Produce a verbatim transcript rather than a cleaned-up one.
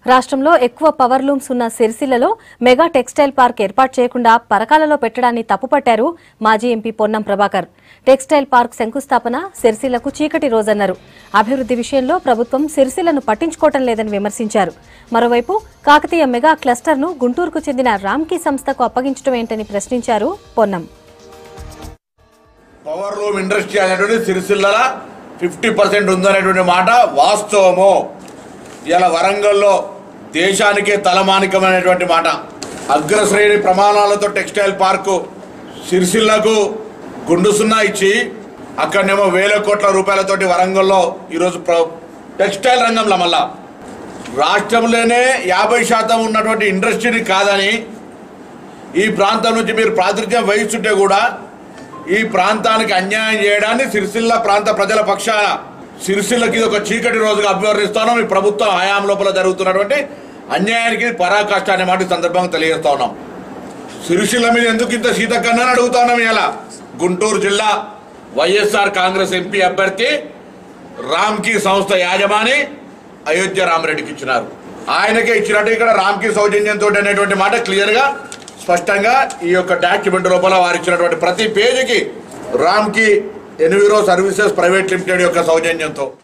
రాష్ట్రంలో ఎక్కువ power looms ఉన్న సిరిసిల్లలో మెగా టెక్స్టైల్ పార్క్ ఏర్పాటు చేయకుండా పరకాలలో పెట్టడాన్ని తప్పుపట్టారు మాజీ MP Ponnam Prabhakar. Textile park శంకుస్థాపన సిరిసిల్లకు చీకటి రోజన్నారు. అభివృద్ధి విషయంలో ప్రభుత్వం సిరిసిల్లను పట్టించుకోవటం లేదని విమర్శించారు. మరోవైపు కాకతీయ మెగా క్లస్టర్ ను గుంటూరుకు చెందిన రామ్కీ సంస్థకు అప్పగించడం ఏంటని ప్రశ్నించారు పొన్నం. పవర్ లూమ్ ఇండస్ట్రీ అనేటువంటి సిరిసిల్ల ఫిఫ్టీ పర్సెంట్ ఉందనేటువంటి మాట వాస్తవము. ఇలా వరంగల్లో దేశానికే తలమానికమైనటువంటి మాట. అగ్రశ్రేణి ప్రమాణాలతో టెక్స్టైల్ పార్కు సిరిసిల్లకు గుండు సున్నా ఇచ్చి అక్కడనేమో వేల కోట్ల రూపాయలతోటి వరంగల్లో ఈరోజు టెక్స్టైల్ రంగంలో మళ్ళా రాష్ట్రంలోనే యాభై శాతం ఉన్నటువంటి ఇండస్ట్రీని కాదని ఈ ప్రాంతం నుంచి మీరు ప్రాతినిధ్యం వహిస్తుంటే కూడా ఈ ప్రాంతానికి అన్యాయం చేయడాన్ని సిరిసిల్ల ప్రాంత ప్రజల పక్షాన సిరిసిల్లకి ఒక చీకటి రోజుగా అభివర్ణిస్తున్నాం. ఈ ప్రభుత్వం హయాం లోపల జరుగుతున్నటువంటి అన్యాయానికి పరాకాష్ట అనే మాట సందర్భంగా తెలియజేస్తా ఉన్నాం. సిరిసిల్ల మీద ఎందుకు ఇంత శీతకన్నా అడుగుతా ఉన్నాం. ఇలా గుంటూరు జిల్లా వైఎస్ఆర్ కాంగ్రెస్ ఎంపీ అభ్యర్థి రామ్కీ సంస్థ యాజమాని అయోధ్య రామరెడ్డికి ఇచ్చినారు. ఆయనకే ఇచ్చినట్టు ఇక్కడ రామ్కీ సౌజన్యంతో అనేటువంటి మాట క్లియర్గా స్పష్టంగా ఈ యొక్క డాక్యుమెంట్ లోపల వారు ఇచ్చినటువంటి ప్రతి పేజీకి Ramky Enviro services private limited యొక్క సౌజన్యంతో